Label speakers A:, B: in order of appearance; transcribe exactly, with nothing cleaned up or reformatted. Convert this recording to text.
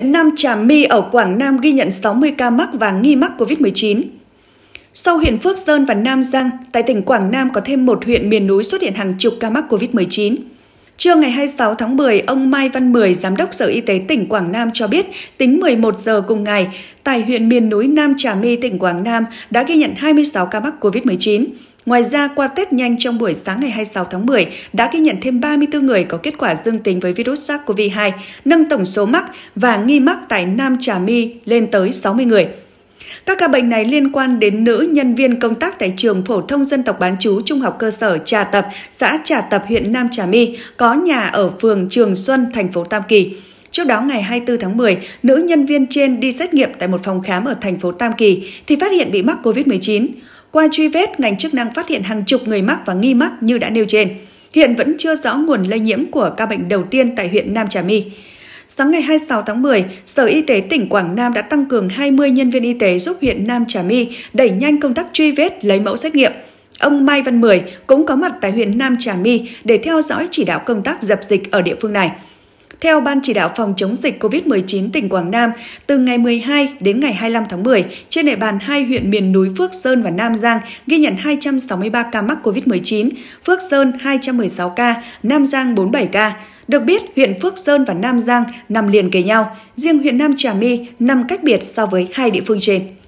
A: Nam Trà My ở Quảng Nam ghi nhận sáu mươi ca mắc và nghi mắc Covid mười chín. Sau huyện Phước Sơn và Nam Giang, tại tỉnh Quảng Nam có thêm một huyện miền núi xuất hiện hàng chục ca mắc Covid mười chín. Trưa ngày hai mươi sáu tháng mười, ông Mai Văn Mười, Giám đốc Sở Y tế tỉnh Quảng Nam cho biết, tính mười một giờ cùng ngày, tại huyện miền núi Nam Trà My, tỉnh Quảng Nam đã ghi nhận hai mươi sáu ca mắc Covid mười chín. Ngoài ra, qua test nhanh trong buổi sáng ngày hai mươi sáu tháng mười, đã ghi nhận thêm ba mươi tư người có kết quả dương tính với virus SARS-xê o vê hai, nâng tổng số mắc và nghi mắc tại Nam Trà My lên tới sáu mươi người. Các ca bệnh này liên quan đến nữ nhân viên công tác tại trường phổ thông dân tộc bán trú trung học cơ sở Trà Tập, xã Trà Tập, huyện Nam Trà My, có nhà ở phường Trường Xuân, thành phố Tam Kỳ. Trước đó, ngày hai mươi tư tháng mười, nữ nhân viên trên đi xét nghiệm tại một phòng khám ở thành phố Tam Kỳ thì phát hiện bị mắc Covid mười chín. Qua truy vết, ngành chức năng phát hiện hàng chục người mắc và nghi mắc như đã nêu trên. Hiện vẫn chưa rõ nguồn lây nhiễm của ca bệnh đầu tiên tại huyện Nam Trà My. Sáng ngày hai mươi sáu tháng mười, Sở Y tế tỉnh Quảng Nam đã tăng cường hai mươi nhân viên y tế giúp huyện Nam Trà My đẩy nhanh công tác truy vết, lấy mẫu xét nghiệm. Ông Mai Văn Mười cũng có mặt tại huyện Nam Trà My để theo dõi chỉ đạo công tác dập dịch ở địa phương này. Theo Ban chỉ đạo phòng chống dịch Covid mười chín tỉnh Quảng Nam, từ ngày mười hai đến ngày hai mươi lăm tháng mười, trên địa bàn hai huyện miền núi Phước Sơn và Nam Giang ghi nhận hai trăm sáu mươi ba ca mắc Covid mười chín, Phước Sơn hai trăm mười sáu ca, Nam Giang bốn mươi bảy ca. Được biết, huyện Phước Sơn và Nam Giang nằm liền kề nhau, riêng huyện Nam Trà My nằm cách biệt so với hai địa phương trên.